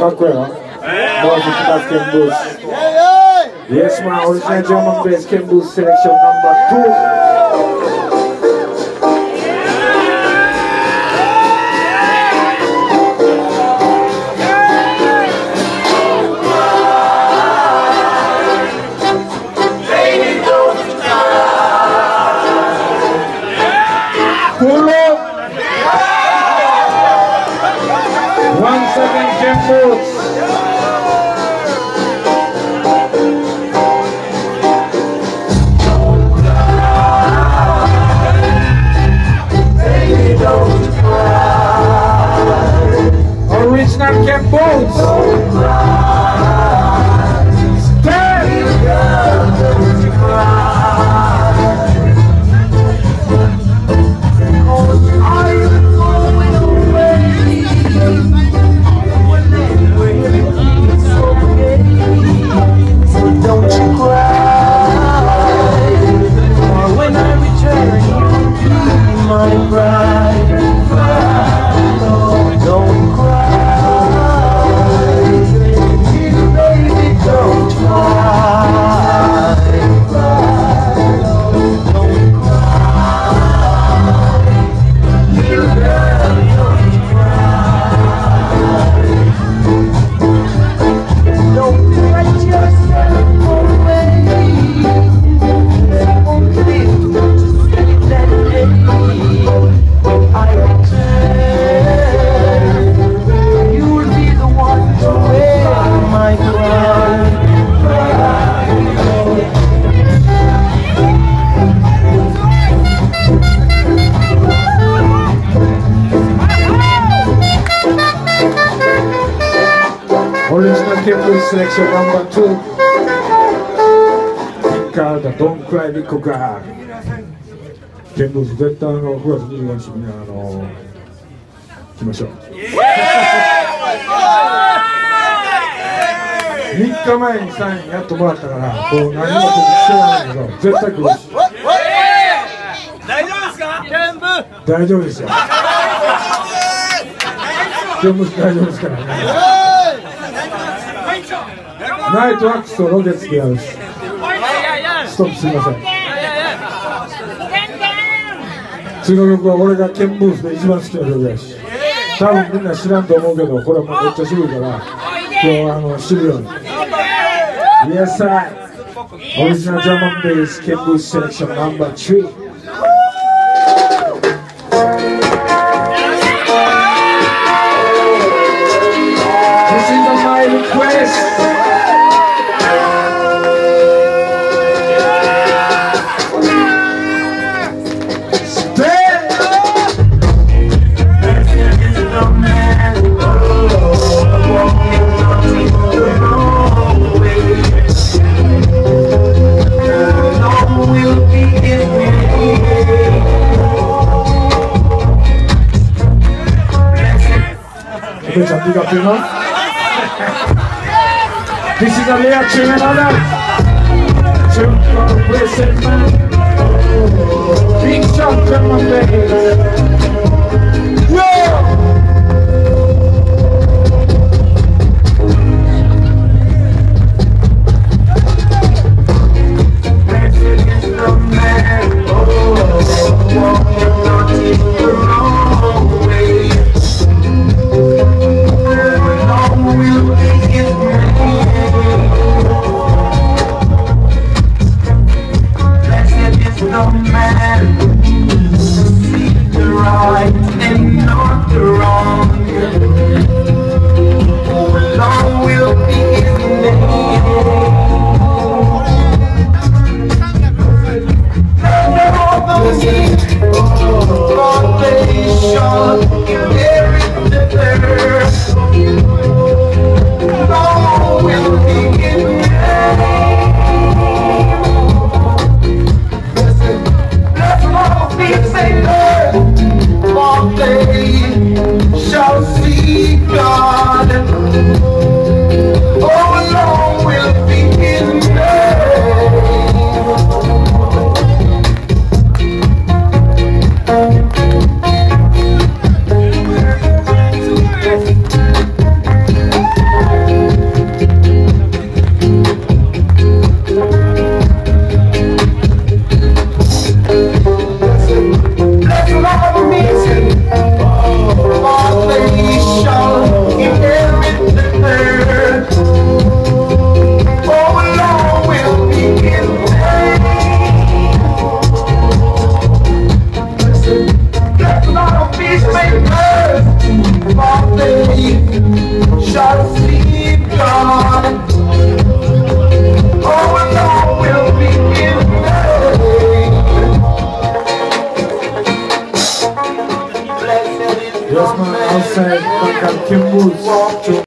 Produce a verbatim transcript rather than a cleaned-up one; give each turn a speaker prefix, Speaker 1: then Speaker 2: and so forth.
Speaker 1: かっこいいな。もう一つKen Booth. Yes, man, original drum and bass Ken Booth selection number two. Once again, Ken Booth. Original Ken Booth. Original Ken Booth selection number two. Called Don't Cry Little Girl. Ken Booth絶対あのくがつにじゅうごにちにあの来ましょう。みっかまえにサインやっともらったからこう何もしてないんだけど絶対来るし。
Speaker 2: 大丈夫ですか？Ken Booth。
Speaker 1: 大丈夫ですよ。Ken Booth大丈夫ですからね。ナイトワックスとロケツでやるし。ストップすいません。次の曲は俺がKen Boothで一番好きな曲やし。多分みんな知らんと思うけど、これはもうめっちゃ渋いから、今日あの知るように。Yes, I. Original drum and bass Ken Booth selection number three. This is my request. Big up, you know? This is a rare tune, another tune for the present man. Big shot from my face. ブース